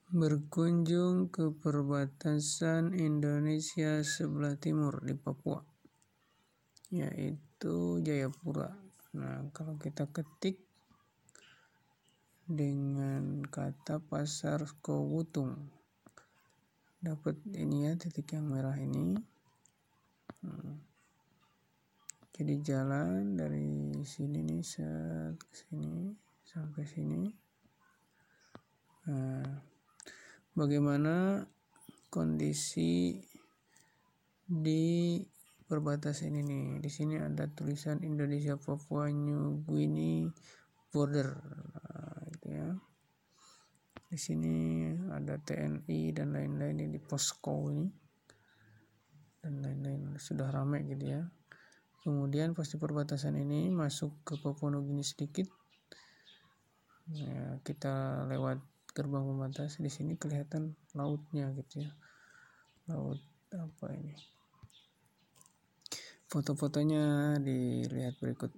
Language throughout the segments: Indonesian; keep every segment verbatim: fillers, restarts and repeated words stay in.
berkunjung ke perbatasan Indonesia sebelah timur di Papua, yaitu Jayapura. Nah, kalau kita ketik dengan kata Pasar Kowutung, dapat ini ya, titik yang merah ini. Hmm. Jadi jalan dari sini nih, set ke sini sampai sini. Nah, bagaimana kondisi di perbatasan ini? Di sini ada tulisan Indonesia Papua New Guinea border. Nah, itu ya. Di sini ada T N I dan lain-lain ini di posko ini dan lain-lain, sudah ramai gitu ya. Kemudian pas di perbatasan ini masuk ke Papua Nugini sedikit, ya, kita lewat gerbang pembatas. Di sini kelihatan lautnya gitu ya, laut apa ini. Foto-fotonya dilihat berikut.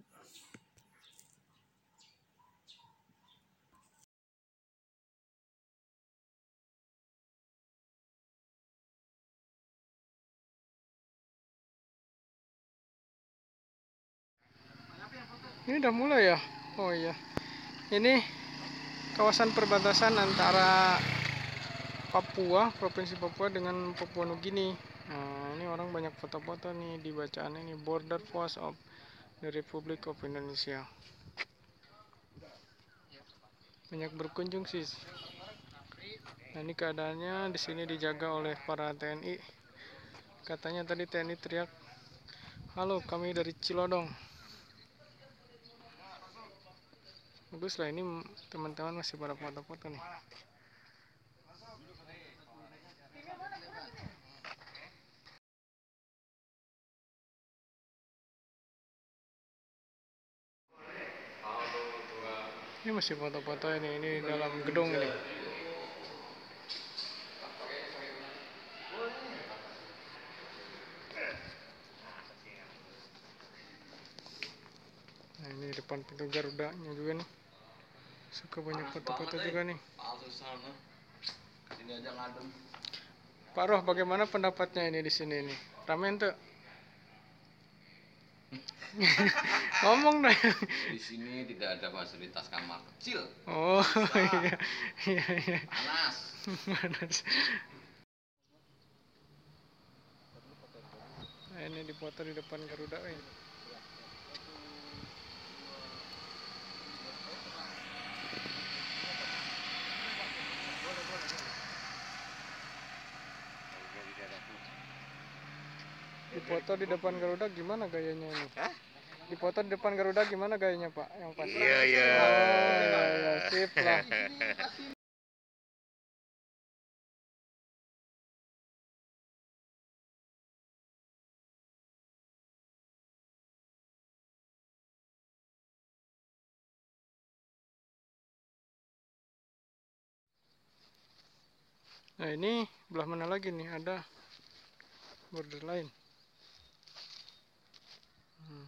Ini udah mulai ya? Oh iya. Ini kawasan perbatasan antara Papua, Provinsi Papua dengan Papua Nugini. Nah, ini orang banyak foto-foto nih di bacaan ini, Border Post of the Republic of Indonesia. Banyak berkunjung sih. Nah, ini keadaannya di sini dijaga oleh para T N I. Katanya tadi T N I teriak, "Halo, kami dari Cilodong." Bagus lah, ini teman-teman masih pada foto-foto nih. Ini masih foto-foto ini, ini dalam gedung ini. Nah, ini depan pintu Garudanya juga nih. Suka banyak foto-foto juga nih. Pak Roh, bagaimana pendapatnya ini di sini nih? Ramen tuh? Ngomong deh. Di sini tidak ada fasilitas kamar kecil. Oh iya, iya, iya. Panas. Panas. Nah, ini dipoto di depan Garuda ini. Dipoto di depan Garuda gimana gayanya ini? Hah? Dipoto di depan Garuda gimana gayanya, Pak? Yang pas. Iya, iya. Oh iya, iya, sip lah. Nah, ini belah mana lagi nih? Ada border lain. Hmm.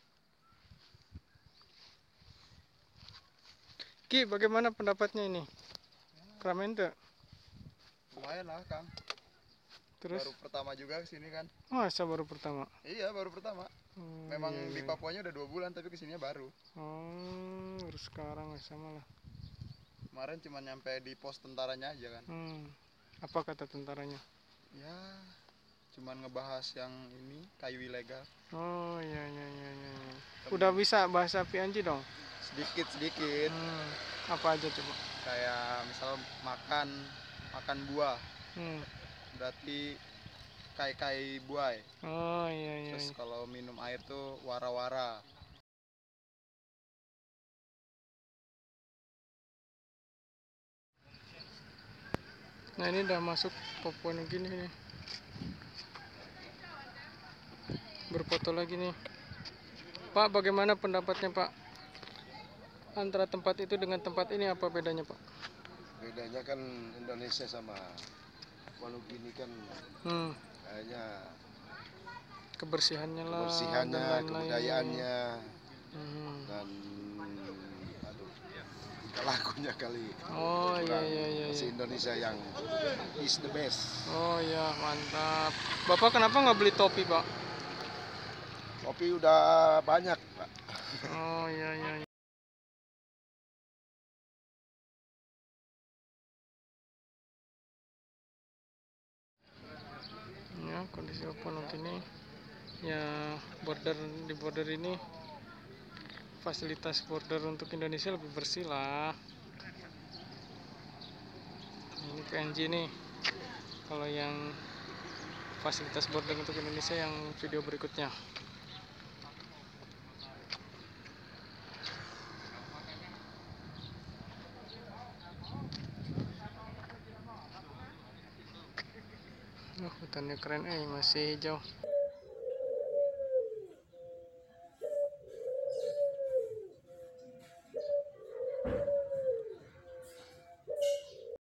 Ki, bagaimana pendapatnya ini? Ramen tuh? Lumayan lah, Kang. Terus? Baru pertama juga kesini kan? Masa baru pertama? Iya, baru pertama. Hmm, Memang iya, iya. di Papuanya udah dua bulan, tapi kesininya baru. Oh, baru sekarang sama lah. Kemarin cuma nyampe di pos tentaranya aja kan? Hmm. Apa kata tentaranya? Ya, cuman ngebahas yang ini, kayu ilegal. Oh iya, iya, iya, iya. Udah bisa bahasa Pianji dong? Sedikit-sedikit. Hmm. Apa aja coba? Kayak misal makan, makan buah. Hmm. Berarti kai-kai buai. Oh iya, iya, Terus iya. kalau minum air tuh wara-wara. Nah, ini udah masuk Papua Nugini nih. Berfoto lagi nih. Pak, bagaimana pendapatnya, Pak? Antara tempat itu dengan tempat ini apa bedanya, Pak? Bedanya kan Indonesia sama Papua Nugini kan Hmm. kayaknya Kebersihannya lah, kebersihannya, dan lain-lain. kebudayaannya, Hmm. dan aduh, tingkah lakunya kali. Oh iya, kurang iya, iya, Nasi iya. Indonesia yang is the best. Oh ya, mantap. Bapak kenapa nggak beli topi, Pak? Kopi udah banyak, Pak. Oh iya iya. Iya. Ya, kondisi open ini ya, border di border ini fasilitas border untuk Indonesia lebih bersih lah. Ini P N G nih. Kalau yang fasilitas border untuk Indonesia yang video berikutnya. Oh, hutannya keren, eh masih hijau.